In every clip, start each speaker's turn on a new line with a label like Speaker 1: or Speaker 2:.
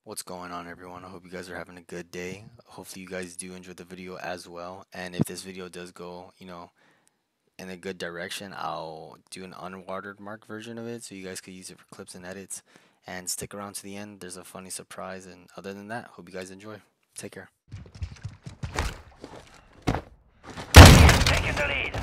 Speaker 1: What's going on, everyone? I hope you guys are having a good day. Hopefully you guys do enjoy the video as well. And if this video does go, in a good direction, I'll do an unwatermarked version of it so you guys could use it for clips and edits. And stick around to the end. There's a funny surprise. And other than that, hope you guys enjoy. Take care.
Speaker 2: Taking the lead.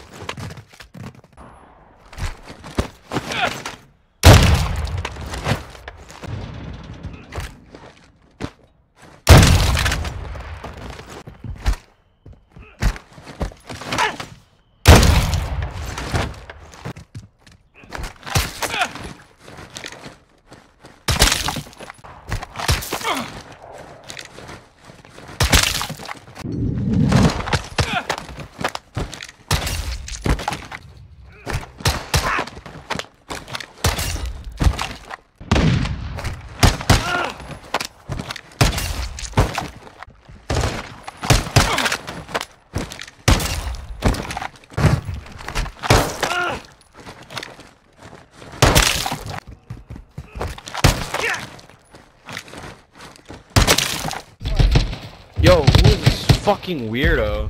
Speaker 3: Yo, who is this fucking weirdo?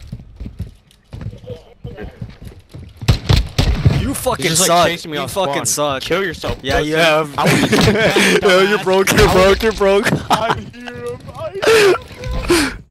Speaker 1: You fucking
Speaker 3: He's just,
Speaker 1: suck.
Speaker 3: chasing me
Speaker 1: You
Speaker 3: off
Speaker 1: fucking
Speaker 3: spawn.
Speaker 1: suck.
Speaker 3: Kill yourself.
Speaker 1: Yeah,
Speaker 3: pussy.
Speaker 1: you have.
Speaker 3: I was
Speaker 1: Yo, you're broke. You're broke. You're broke.
Speaker 3: I hear him.